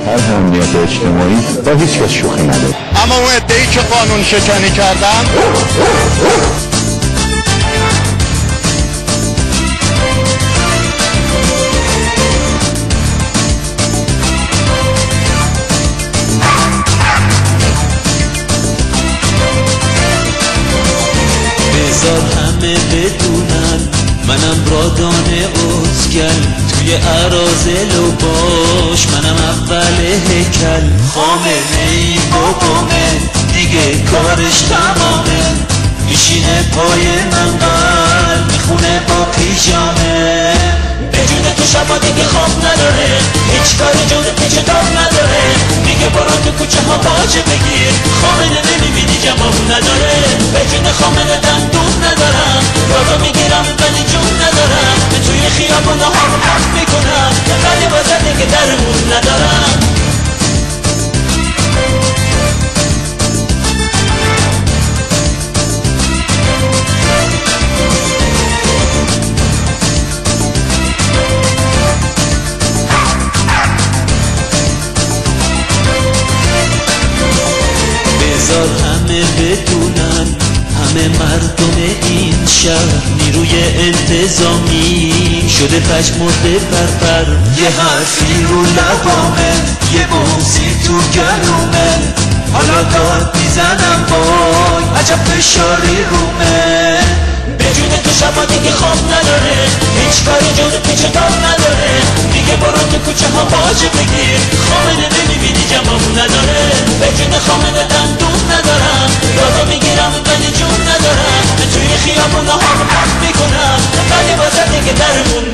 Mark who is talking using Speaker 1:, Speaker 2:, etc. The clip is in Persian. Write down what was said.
Speaker 1: هر امنیت اجتماعی با هیچ کس شوخی نداره.
Speaker 2: اما اون عده‌ای که قانون شکنی کردن
Speaker 3: بذار همه بدونن منم رادان ازگل، توی اراذل و باش منم اول هیکل. خامنه ای بابامه دیگه کارش تمامه، میشینه پای من قلب میخونه با پیژامه. بجونه تو شبا دیگه خواب نداره، هیچ کاری جون پیچ دار نداره. میگه برو تو کوچه ها باجه بگیر، خامنه نمیبینی جواب نداره. بجونه خامنه دندون ندارم، یارو میگیرم ولی جون ندارم. به توی خیابونه ها رو پخ میکنم، ولی بازه دیگه درمون ندارم. بذار همه بدونن، همه مردم این شهر نیروی انتظامی شده پشمرده پرپر. یه حرفی رو لبامه، یه بوسی تو گلومه، حالا داد میزنم وای عجب فشاری رومه. بجونه تو شبا دیگه خواب نداره، هیچ کاری جون پیچ دار نداره. میگه برو تو کوچه ها باجه بگیر، خامنه نمیبینی جواب نداره. بجونه خامنه دندون ندارم، یارو میگیرم ولی جون ندارم. به توی خیابونه ها رو پخ میکنم، ولی بازه دیگه درمون